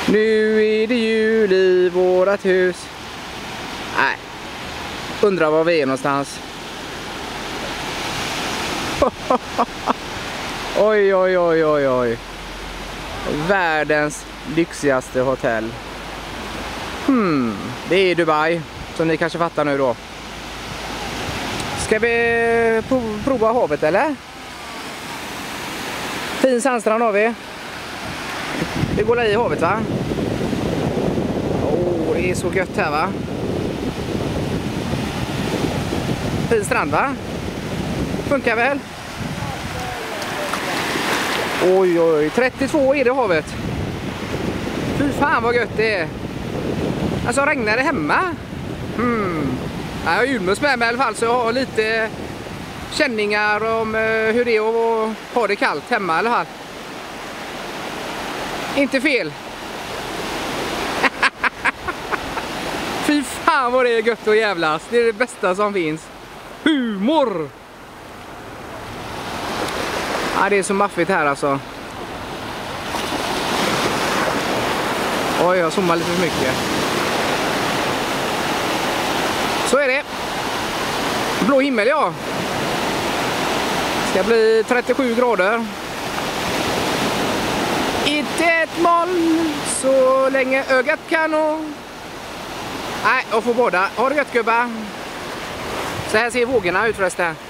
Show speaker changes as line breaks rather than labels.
Nu är det jul i vårat hus. Nej, undrar var vi är någonstans. Oj, oj, oj, oj, oj. Världens lyxigaste hotell. Det är Dubai, som ni kanske fattar nu då. Ska vi prova havet eller? Fin sandstrand har vi. Vi går i havet va? Det är så gött här va? Fin strand va? Funkar väl? Oj oj, 32 är det havet. Fy fan vad gött det är. Alltså regnar det hemma? Jag har julmust med mig i alla fall, så jag har lite känningar om hur det är att ha det kallt hemma i alla fall. Inte fel. Fy fan vad det är gött och jävlas. Det är det bästa som finns. Humor! Ja, det är så maffigt här alltså. Oj, jag zoomar lite för mycket. Så är det. Blå himmel ja. Ska bli 37 grader. Inte ett moln så länge ögat kan nå. Nej, jag får båda. Ha det gött gubbar. Så här ser vågorna ut förresten.